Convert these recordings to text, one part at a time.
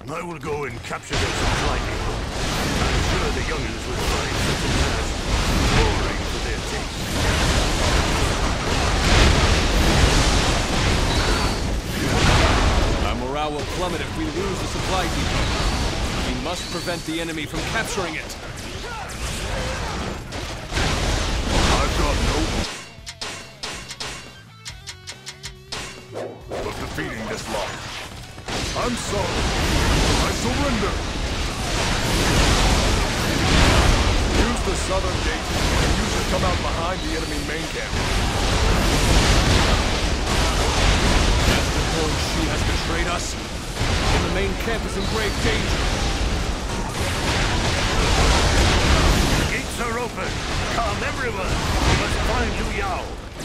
I will go and capture their supply depot. I'm sure the young'uns will find such a task boring for their taste. Our morale will plummet if we lose the supply depot. We must prevent the enemy from capturing it. I've got no of defeating this lot. I'm sorry. I surrender. Use the southern gate and use it to come out behind the enemy main camp. Master Hong Shi has betrayed us, and the main camp is in grave danger. The gates are open. Come, everyone. We must find Liu Yao.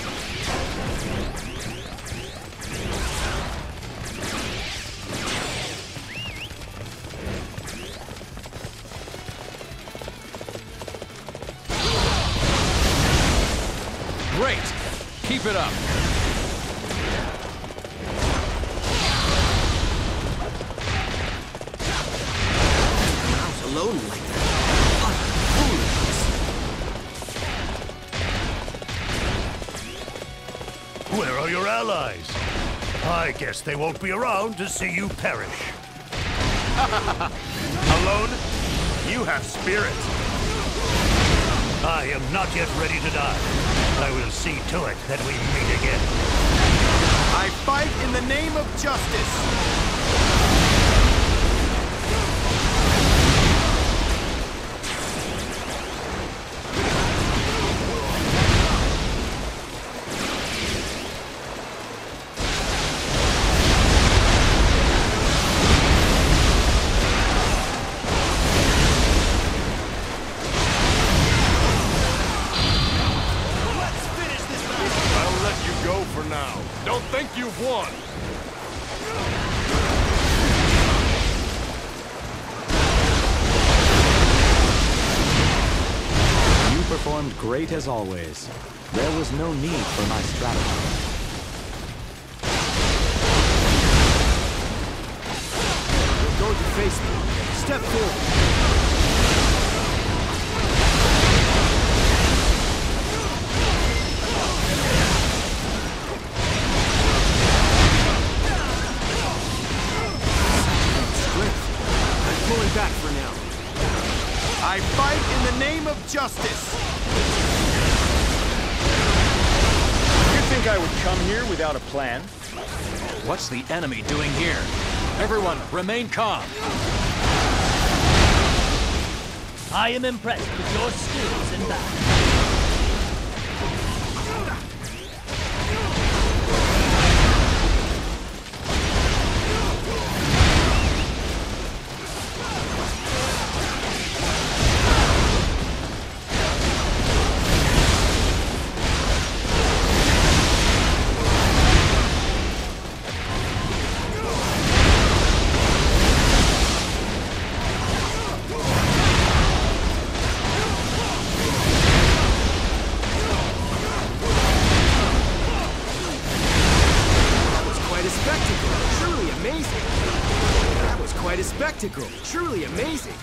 Great! Keep it up! Out alone like that. Where are your allies? I guess they won't be around to see you perish. Alone? You have spirit. I am not yet ready to die. I will see to it that we meet again. I fight in the name of justice. For now. Don't think you've won. You performed great as always. There was no need for my strategy. You're going to face me. Step forward. Pulling back for now. I fight in the name of justice. You think I would come here without a plan? What's the enemy doing here? Everyone, remain calm. I am impressed with your skills in battle. Quite a spectacle. Truly amazing.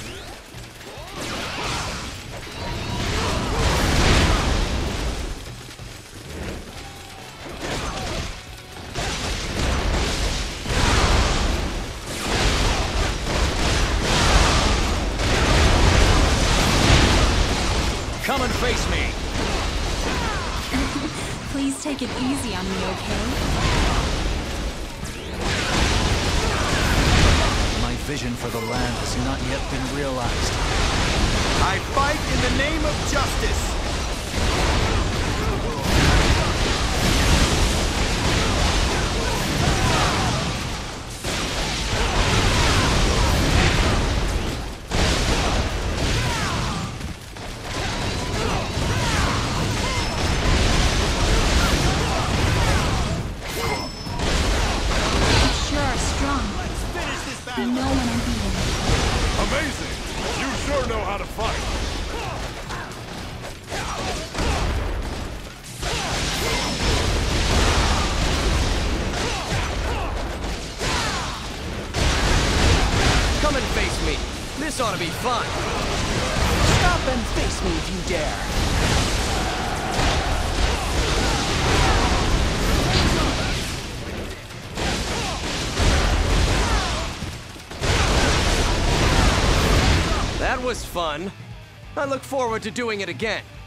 Come and face me. Please take it easy on me, okay? Vision for the land has not yet been realized. I fight in the name of justice. You sure are strong. You know when I'm beaten. Amazing! You sure know how to fight. This ought to be fun. Stop and face me if you dare. That was fun. I look forward to doing it again.